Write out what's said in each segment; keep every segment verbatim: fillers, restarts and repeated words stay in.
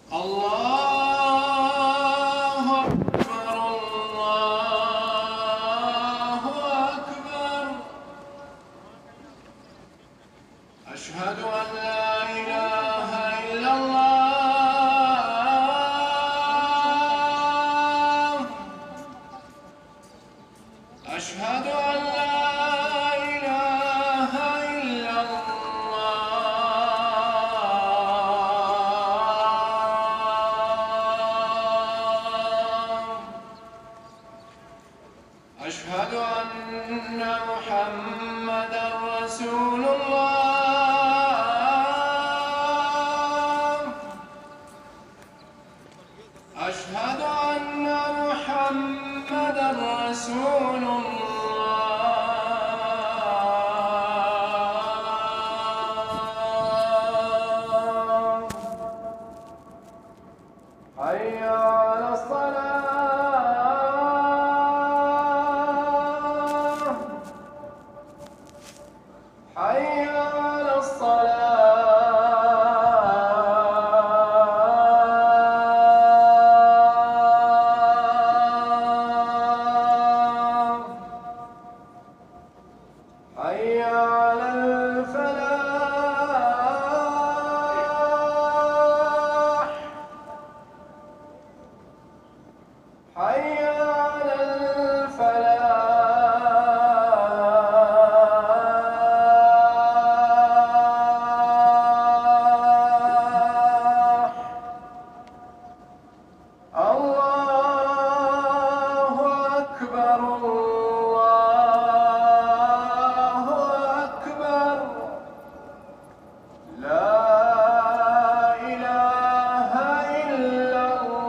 الله أكبر الله أكبر. أشهد أن لا إله إلا الله. أشهد أن لا إله إلا الله. أشهد أن محمدًا رسول الله. أشهد أن محمدًا رسول الله. حي على الصلاة. حي على الصلاة. حي على الفلاح. حي على الفلاح. الله أكبر الله أكبر. لا إله إلا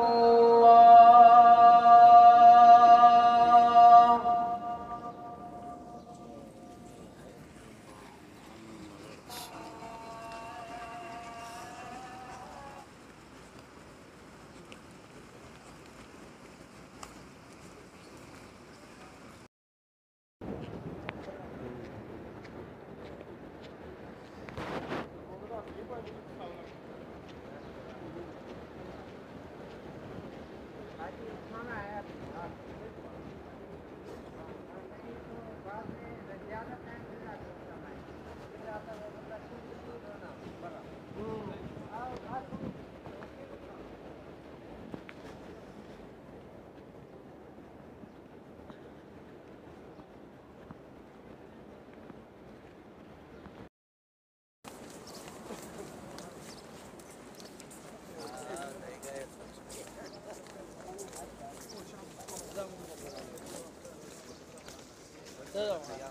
الله. 这种啊。